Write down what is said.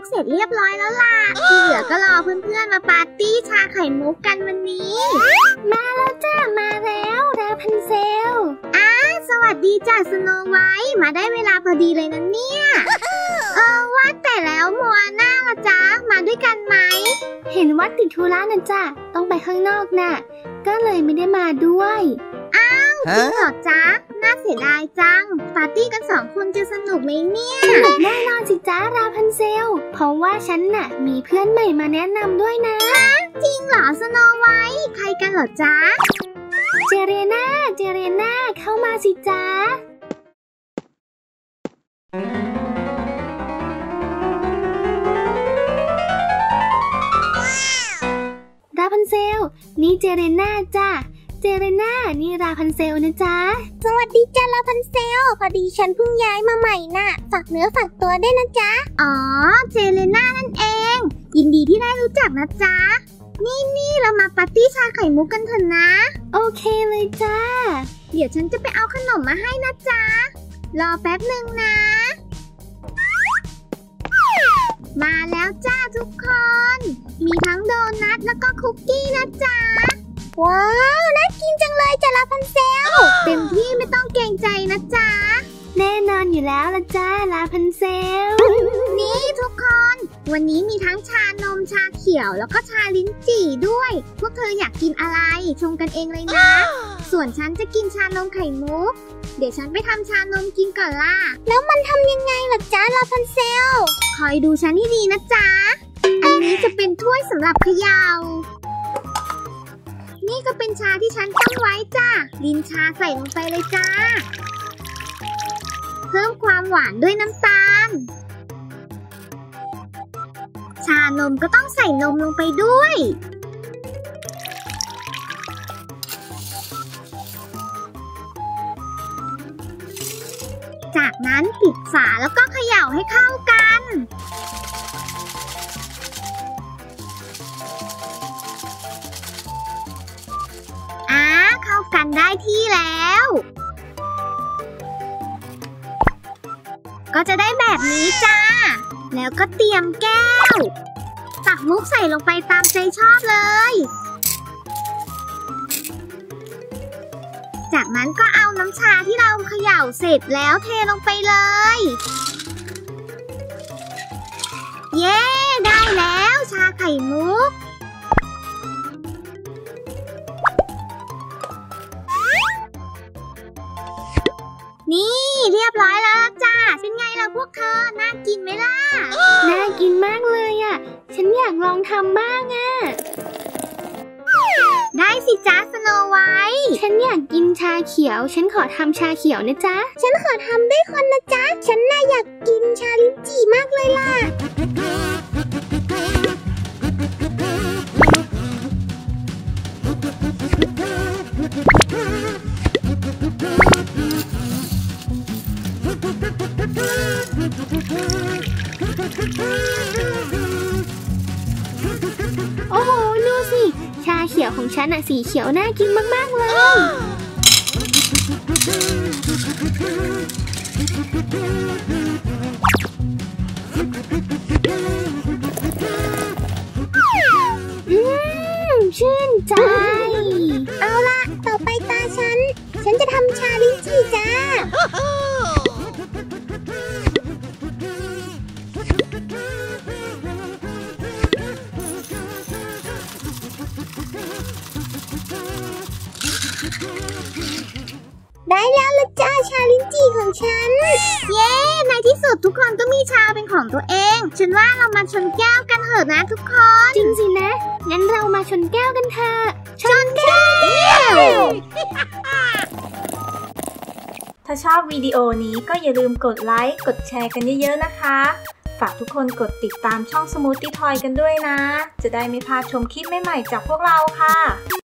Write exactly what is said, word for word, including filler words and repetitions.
เสร็จเรียบร้อยแล้วล่ะที่เหลือก็รอเพื่อนๆมาปาร์ตี้ชาไข่มุกกันวันนี้มาแล้วจ้ามาแล้วราพันเซลอ้าสวัสดีจ้าสโนไวท์มาได้เวลาพอดีเลยนะเนี่ยเออว่าแต่แล้วโมอาน่าล่ะจ๊ะมาด้วยกันไหมเห็นว่าติดธุระนะจ้ะต้องไปข้างนอกน่ะก็เลยไม่ได้มาด้วยอ้าวจริงเหรอจ๊ะน่าเสียดายจังปาร์ตี้กันสองคนจะสนุกไหมเนี่ยสนุกแน่นอนสิจ๊ะราพันเซลเพราะว่าฉันน่ะมีเพื่อนใหม่มาแนะนำด้วยนะจริงเหรอสโนไวท์ใครกันเหรอจ๊ะเจเรน่าเจเรน่าเข้ามาสิจ๊ะราพันเซลนี่เจเรน่าจ้ะเจเรน่านี่ราพันเซลนะจ๊ะสวัสดีจ้ะราพันเซลพอดีฉันเพิ่งย้ายมาใหม่น่ะฝากเนื้อฝากตัวได้นะจ๊ะอ๋อเจเรน่านั่นเองยินดีที่ได้รู้จักนะจ๊ะนี่นี่เรามาปาร์ตี้ชาไข่มุกกันเถอะนะโอเคเลยจ้าเดี๋ยวฉันจะไปเอาขนมมาให้นะจ๊ะรอแป๊บหนึ่งนะมาแล้วจ้าทุกคนมีทั้งโดนัทแล้วก็คุกกี้นะจ๊ะว้าวน่ากินจังเลยจ้ะราพันเซลเต็มที่ไม่ต้องเกรงใจนะจ๊ะแน่นอนอยู่แล้วละจ้าราพันเซลนี่ทุกคนวันนี้มีทั้งชานมชาเขียวแล้วก็ชาลิ้นจี่ด้วยพวกเธออยากกินอะไรชงกันเองเลยนะส่วนฉันจะกินชานมไข่มุกเดี๋ยวฉันไปทำชานมกินก่อนล่ะแล้วมันทำยังไงล่ะจ้าราพันเซลคอยดูฉันให้ดีนะจ๊ะอันนี้จะเป็นถ้วยสำหรับเขย่านี่ก็เป็นชาที่ฉันต้มไว้จ้าดินชาใส่ลงไปเลยจ้าเพิ่มความหวานด้วยน้ำตาลชานมก็ต้องใส่นมลงไปด้วยจากนั้นปิดฝาแล้วก็เขย่าให้เข้ากันอ่าเข้ากันได้ที่แล้วก็จะได้แบบนี้จ้าแล้วก็เตรียมแก้วตักมุกใส่ลงไปตามใจชอบเลยจากนั้นก็เอาน้ำชาที่เราเขย่าเสร็จแล้วเทลงไปเลยเย้ได้แล้วชาไข่มุกนี่เรียบร้อยแล้วจ้าเป็นไงล่ะพวกเธอน่ากินไหมล่ะน่ากินมากเลยอ่ะฉันอยากลองทำบ้างอ่ะได้สิจ้าสโนไวท์ฉันอยากกินชาเขียวฉันขอทำชาเขียวนะจ๊ะฉันขอทำด้วยคนนะจ๊ะฉันน่าอยากกินชาลิ้นจี่มากเลยล่ะโอ้โหดูสิชาเขียวของฉันอะสีเขียวน่ากินมากๆเลยอืมชื่นใจเอาล่ะต่อไปตาฉันฉันจะทำชาลิ้นจี่จ้าได้แล้วละจ้าชาลิ้นจี่ของฉันเย้ในที่สุดทุกคนก็มีชาเป็นของตัวเองฉันว่าเรามาชนแก้วกันเถอะนะทุกคนจริงสินะงั้นเรามาชนแก้วกันเถอะชนแก้วถ้าชอบวิดีโอนี้ก็อย่าลืมกดไลค์กดแชร์กันเยอะๆนะคะฝากทุกคนกดติดตามช่อง Smoothie Toy กันด้วยนะจะได้ไม่พลาดชมคลิปใหม่ๆจากพวกเราค่ะ